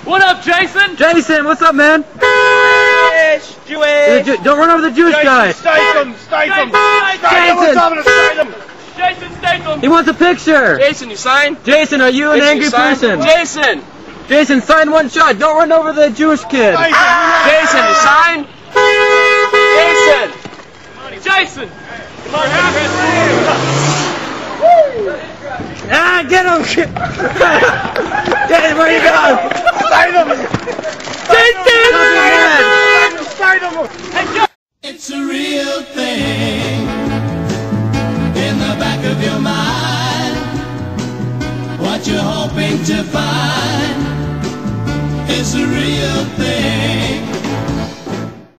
What up, Jason? Jason, what's up, man? Jewish. Don't run over the Jewish guy. Statham. Statham, Jason Statham. He wants a picture. Jason, you sign? Jason, are you an angry person? Jason. Jason, sign one shot. Don't run over the Jewish kid. Jason, you sign? Jason. Jason. Ah, get him! Jason, where you going? Jason! It's a real thing in the back of your mind. What you're hoping to find is a real thing.